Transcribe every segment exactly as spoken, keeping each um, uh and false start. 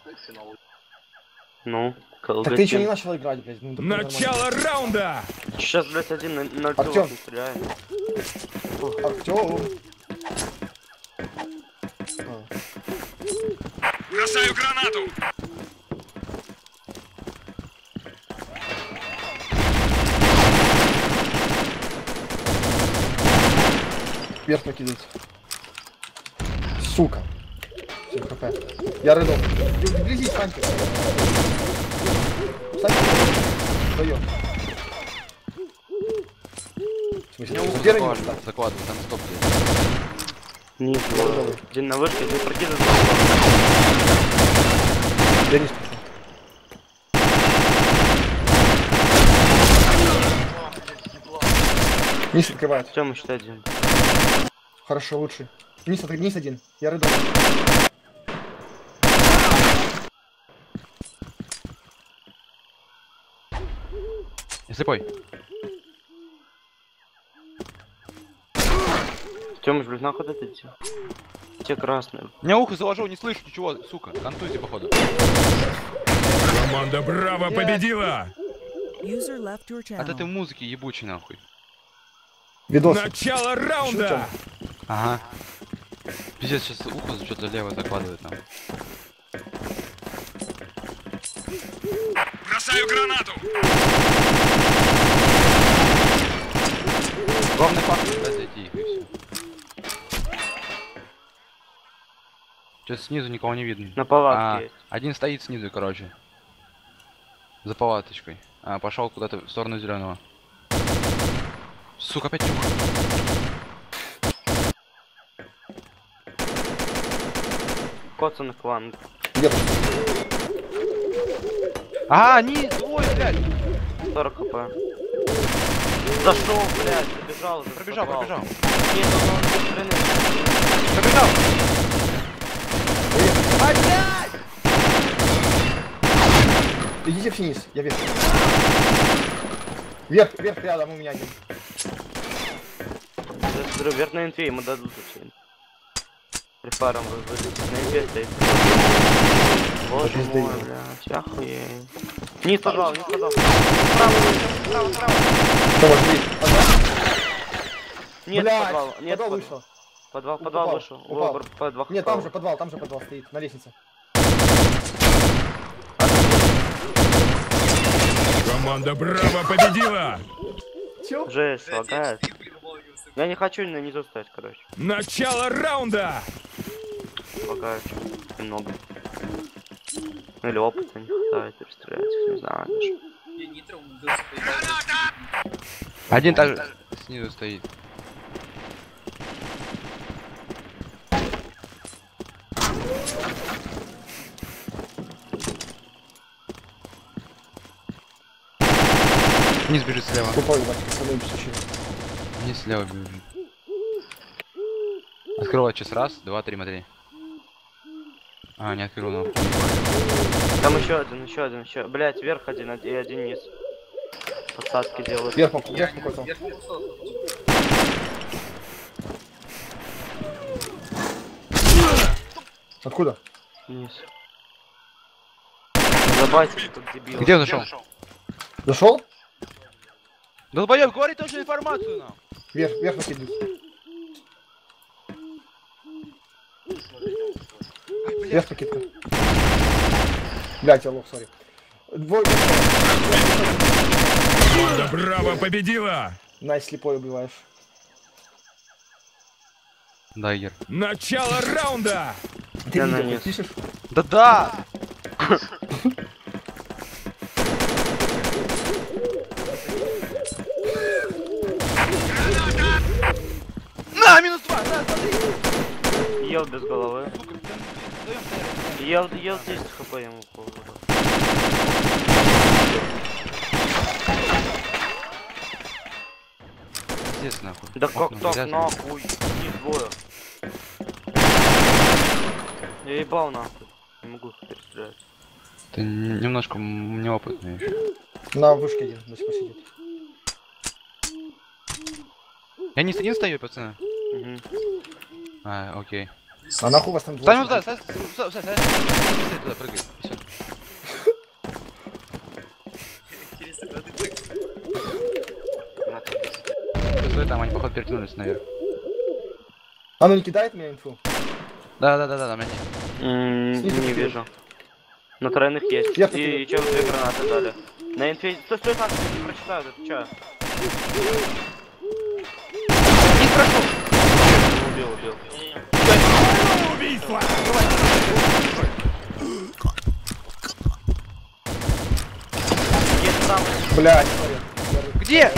Ну, так ты еще не начал играть, блядь. Ну, начало раунда! Сейчас, блядь, один на ноль Артём. не стреляет. Артём. Бросаю гранату! Вверх накидывается. Сука. семь хп. Я рыдал. Вблизи, Санька. Санька. Вдвоем. В смысле, Я забирай его. закладываю, закладываю, там стоп здесь. Низ, один на вышке, один прокидывает. Я не спешу. Низ открывает. Тёма, считай один. Хорошо, лучше. Низ, от... Низ один. Я рыдал. Я слепой. Тёмыч, блядь, нахуй это идти? Те красные. Меня ухо заложил, не слышу ничего, сука. Контузия, походу. Команда Браво победила! От этой музыки ебучей нахуй. Видос. Начало раунда! Ага. Пиздец, сейчас ухо что-то лево закладывает нам. Бросаю гранату! Главный факт дать зайти их и все. Сейчас снизу никого не видно. На палатке А, есть. один стоит снизу, короче. За палаточкой. А, пошел куда-то в сторону зеленого. Сука, опять ухо. Коцан клан. Где? А, они, ой, блядь. сорок хп. Зашел, блядь, забежал уже. Пробежал, пробежал. Нет, он без хрена. Пробежал. А, блядь! Идите вниз, я вверх. Вверх, вверх рядом у меня один. Я смотрю, вверх на инфе ему дадут очень. Прифаром вылетит на инфе стоит. Боже мой, блядь, охуеть. Вниз подвал, вниз подвал. Справа, справа, справа. Что, вошли? Нет, Блядь, подвал, нет, подвал под- вышел. Подвал, подвал Упал, вышел. упал. О, подвал. Нет, там же подвал, там же подвал стоит, на лестнице. Команда Браво победила! Чё? Жесть, лагает. Я не хочу на низу стоять, короче. Начало раунда! Лагает немного. Ну или опыта не хватает, или стрелять, не знаю даже. Один также снизу стоит. Вниз бежит слева. Тупой, ебать, пацаны, псущие. Вниз слева бежит. Открывай сейчас раз, два, три, смотри. А, не открыл, но. Там еще один, еще один, еще. Блять, вверх один и один низ. Подсадки делают. Вверх, вверх какой-то. Откуда? Низ. Забайтили, как дебил. Где он зашел? Зашел? Долбоёб, говори точную информацию нам. Вверх, вверх накидывай. Вверх накидка. Блять, я лох, сори. Двое. Команда Браво победила! Най, слепой убиваешь. Дайгер. Начало раунда! Ты Я видео нанес. хоть пишешь? Да-да! На, минус два, на, смотри! Ел без головы. Сука, блин, даём стоять. Ел, ел десять хп ему полгода. Здесь нахуй. Да как Окна так завязаны. нахуй? Не двое. Я ебал нахуй. Не могу перестрелять. Ты н- немножко м- неопытный еще. На вышке один, до сих пор сидит. Я не один стою, пацаны. Угу. А, окей. А нахуй вас там Ставим двое? туда, ставь, ставь, ставь, ставь, ставь туда, прыгай. И всё. Стой там, они походу перекинулись наверх. А ну не кидает меня инфу? Да, да, да, да, на меня. М, Снизу Не какие? вижу. На тройных есть. Я И покинул. чем две гранаты дали. На инфе... Стой, стой, так, не прочитаю, это чё? Не прошел. Убил, убил. Убийство! Есть там. Блядь, Где?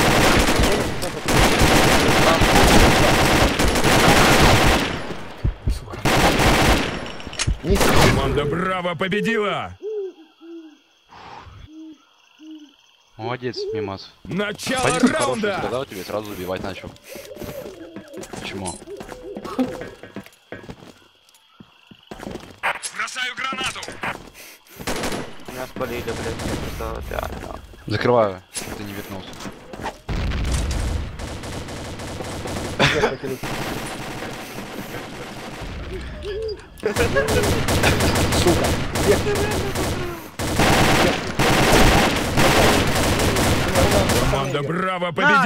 не Команда Браво победила! Молодец, Мимас. Начало Пойди хороший раунда! сказал тебе, сразу убивать начал. Почему? Бросаю гранату! Меня спалили, блядь, это реально. Закрываю, чтобы ты не вернулся. я покину. Сука. Команда Браво победила!